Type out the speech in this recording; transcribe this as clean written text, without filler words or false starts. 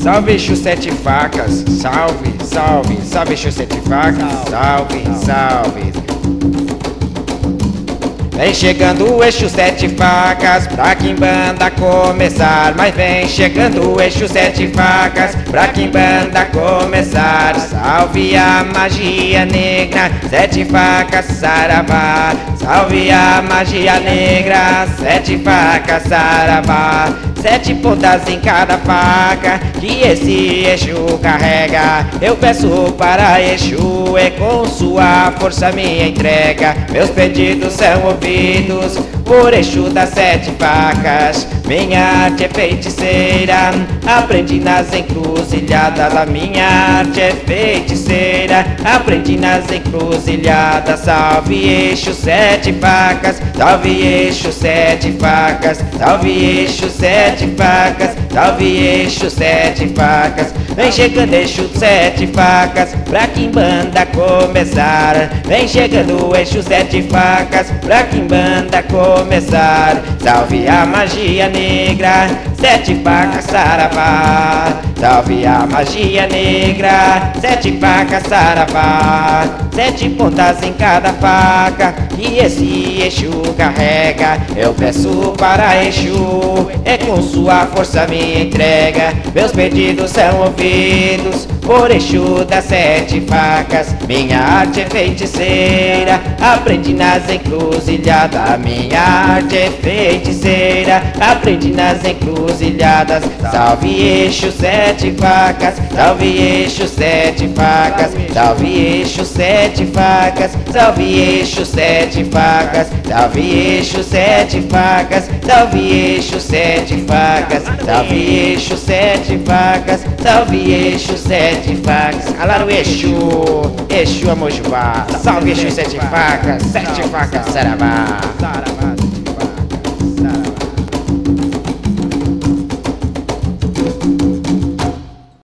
salve Exu sete facas, salve, salve, salve Exu sete facas, salve, salve. Vem chegando o Exu sete facas pra quimbanda começar. Mas vem chegando o Exu sete facas pra quimbanda começar. Salve a magia negra, sete facas saravá. Salve a magia negra, sete facas saravá. Sete pontas em cada faca que esse Exu carrega. Eu peço para Exu e com sua força me entrega. Meus pedidos são ouvidos por Exu das sete facas. Minha arte é feiticeira, aprendi nas encruzilhadas. A minha arte é feiticeira, aprendi nas encruzilhadas. Salve Exu sete facas, salve Exu sete facas, salve Exu sete facas, salve Exu sete facas. Vem chegando Exu sete facas pra quimbanda começar. Vem chegando Exu sete facas pra quimbanda começar. Salve a magia negra, sete facas saravá. Salve a magia negra, sete facas saravá. Sete pontas em cada faca que esse Exu carrega. Eu peço para Exu e com sua força me entrega. Meus pedidos são ouvidos por Exu das sete facas. Minha arte é feiticeira, aprendi nas encruzilhadas. A minha arte é feiticeira, aprendi nas encruzilhadas. Salve Exu sete facas, salve Exu sete facas, salve Exu sete facas, salve Exu sete facas, salve Exu sete facas, salve Exu sete facas, salve Exu sete facas, salve Exu sete facas. Alaro Exu, Exu Amojubá, salve Exu sete facas, saravá.